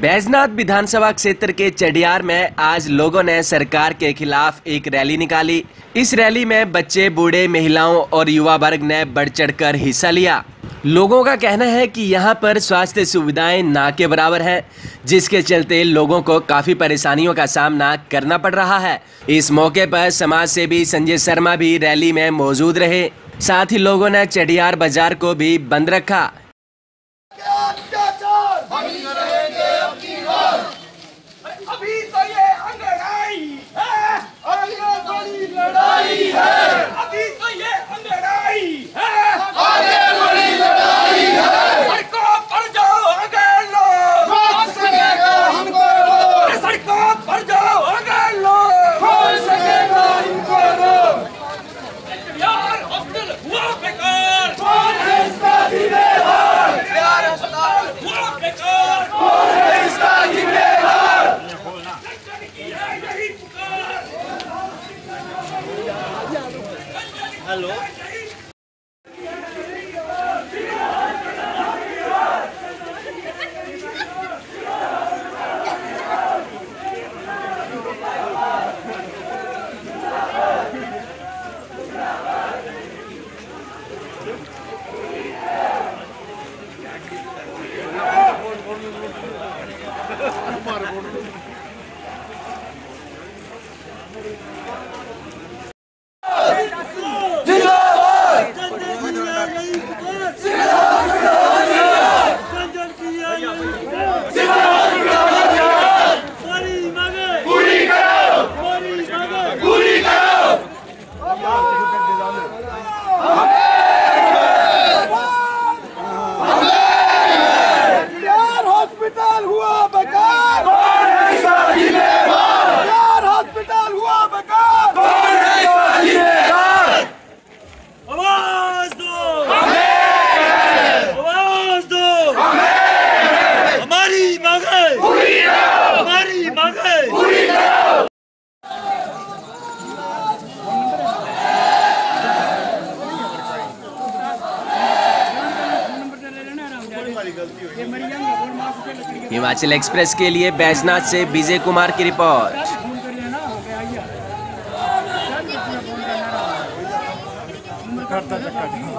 बैजनाथ विधानसभा क्षेत्र के चडियार में आज लोगों ने सरकार के खिलाफ एक रैली निकाली। इस रैली में बच्चे, बूढ़े, महिलाओं और युवा वर्ग ने बढ़ चढ़कर हिस्सा लिया। लोगों का कहना है कि यहां पर स्वास्थ्य सुविधाएं ना के बराबर हैं, जिसके चलते लोगों को काफी परेशानियों का सामना करना पड़ रहा है। इस मौके पर समाज सेवी संजय शर्मा भी रैली में मौजूद रहे। साथ ही लोगों ने चडियार बाजार को भी बंद रखा। अभी तो ये अंगड़ाई है, आगे बड़ी लड़ाई है। अभी तो ये अंगड़ाई है, आगे बड़ी लड़ाई है। सड़कों पर जाओ आगे लोग, कौन सकेगा हमको रोक। सड़कों पर जाओ आगे लोग, कौन सकेगा हमको रोक। यार हॉस्पिटल हुआ बेकार, कौन है इसका जिम्मेदार। यार अस्पताल हुआ बेकार, कौन है इसका जिम्मेदार। हेलो हॉस्पिटल हुआ बेकार, कौन है इसका जिम्मेदार। यार हॉस्पिटल हुआ बेकार, कौन है इसका जिम्मेदार। आवाज दो हमें, आवाज दो हमें। हमारी मांगे पूरी करो, हमारी मांगे पूरी करो। हिमाचल एक्सप्रेस के लिए बैजनाथ से विजय कुमार की रिपोर्ट।